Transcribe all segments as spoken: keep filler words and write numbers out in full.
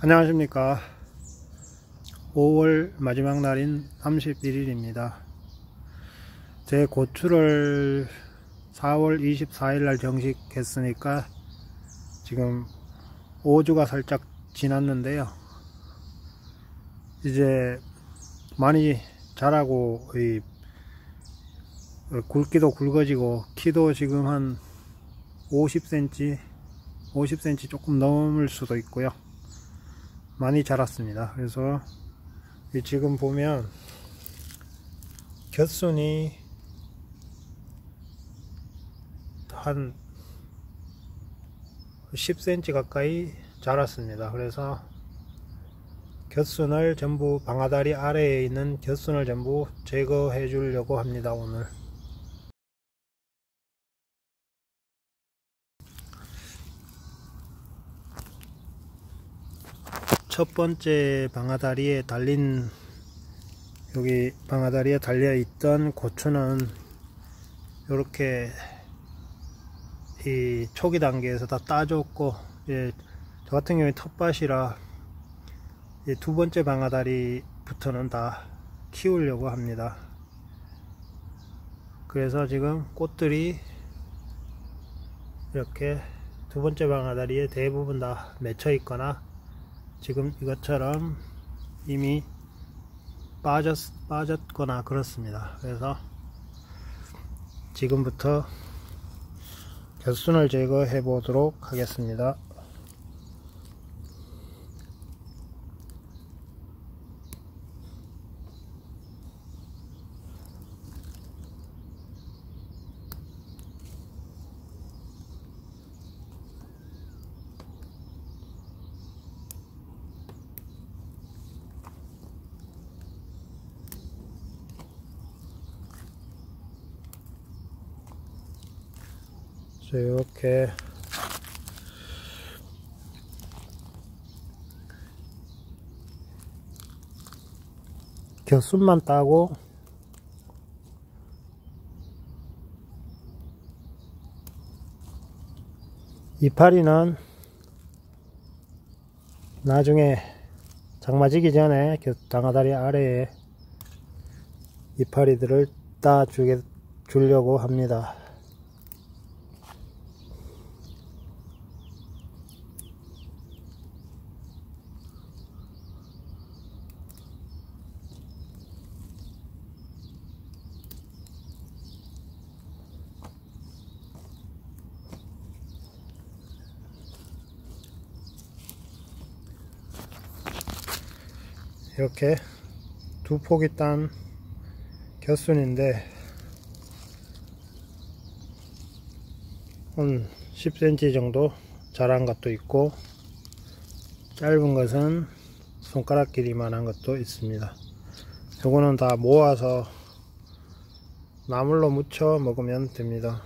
안녕하십니까. 오월 마지막 날인 삼십일 일입니다. 제 고추를 사월 이십사일 날 정식했으니까 지금 오 주가 살짝 지났는데요. 이제 많이 자라고 이 굵기도 굵어지고 키도 지금 한 오십 센티미터 오십 센티미터 조금 넘을 수도 있고요. 많이 자랐습니다. 그래서 지금 보면 곁순이 한 십 센티미터 가까이 자랐습니다. 그래서 곁순을 전부 방아다리 아래에 있는 곁순을 전부 제거해 주려고 합니다. 오늘 첫 번째 방아다리에 달린 여기 방아다리에 달려 있던 고추는 이렇게 이 초기 단계에서 다 따줬고, 예, 저 같은 경우에 텃밭이라 두 번째 방아다리부터는 다 키우려고 합니다. 그래서 지금 꽃들이 이렇게 두 번째 방아다리에 대부분 다 맺혀 있거나 지금 이것처럼 이미 빠졌, 빠졌거나 그렇습니다. 그래서 지금부터 곁순을 제거해 보도록 하겠습니다. 이렇게 곁순만 따고 이파리는 나중에 장마지기 전에 방아다리 아래에 이파리들을 따 주게 주려고 합니다. 이렇게 두 폭이 딴 곁순인데 한 십 센티미터 정도 자란 것도 있고 짧은 것은 손가락 길이만한 것도 있습니다. 요거는 다 모아서 나물로 무쳐 먹으면 됩니다.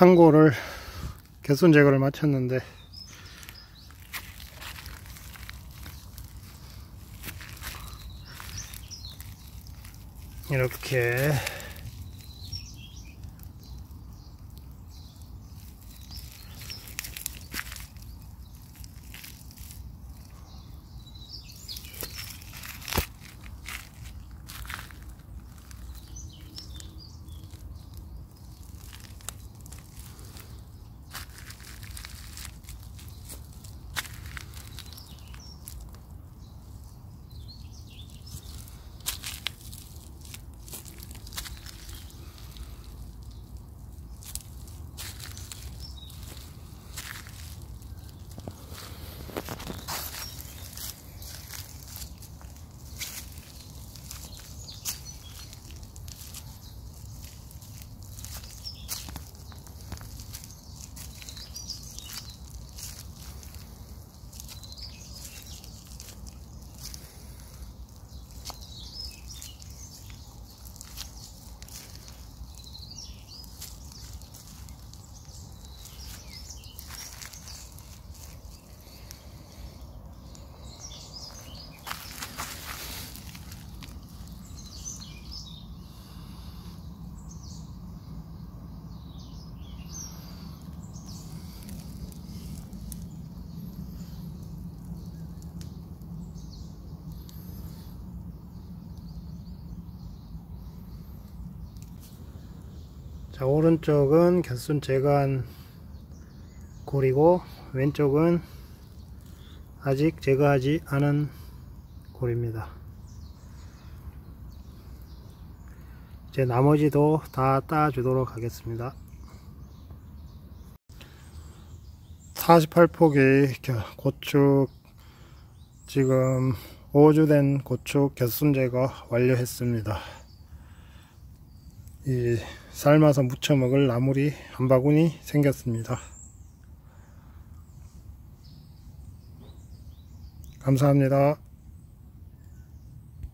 한 골을 개순 제거를 마쳤는데 이렇게 자, 오른쪽은 겨순 제거한 골이고 왼쪽은 아직 제거하지 않은 골입니다. 이제 나머지도 다 따주도록 하겠습니다. 사십팔 폭이 고축, 지금 오 주 된 고축 겨순 제거 완료했습니다. 이 삶아서 무쳐 먹을 나물이 한 바구니 생겼습니다. 감사합니다.